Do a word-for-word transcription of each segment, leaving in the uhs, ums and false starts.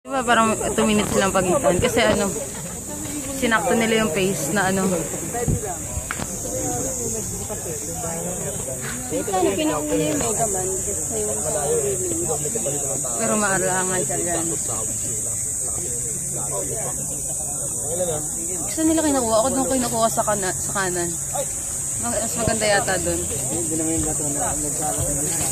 Diba parang two minutes lang pagitan kasi ano, sinakto nila yung pace na ano. Sana pinauna yung Mega Man kasi yung sa Pero maalangan siya dyan. Gusto nila kinukuha. Ako doon kinukuha sa, kana, sa kanan. Mas maganda yata doon. Hindi naman yung gato na nagkalat ng discount.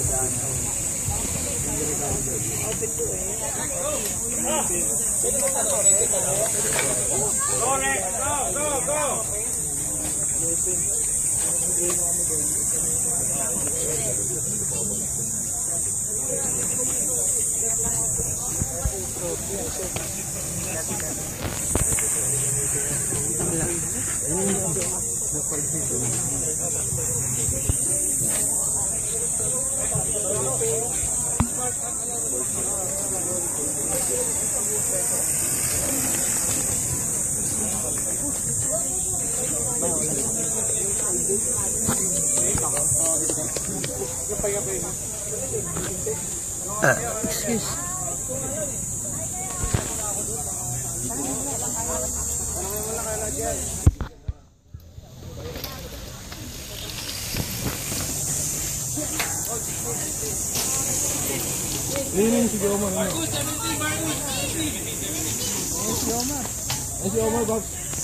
Go, Nick! Go! Go! Go! Uh, excuse. Ini si Omar. Si Omar. Si Omar, Bob.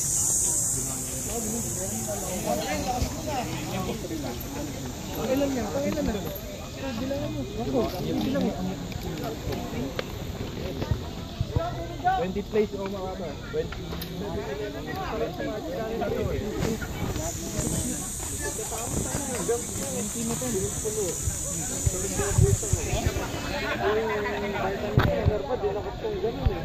Ilan yan? Ilan na? Bilangan mo. Ako, bilang mo. twenty plays o mga ba? twenty. twenty.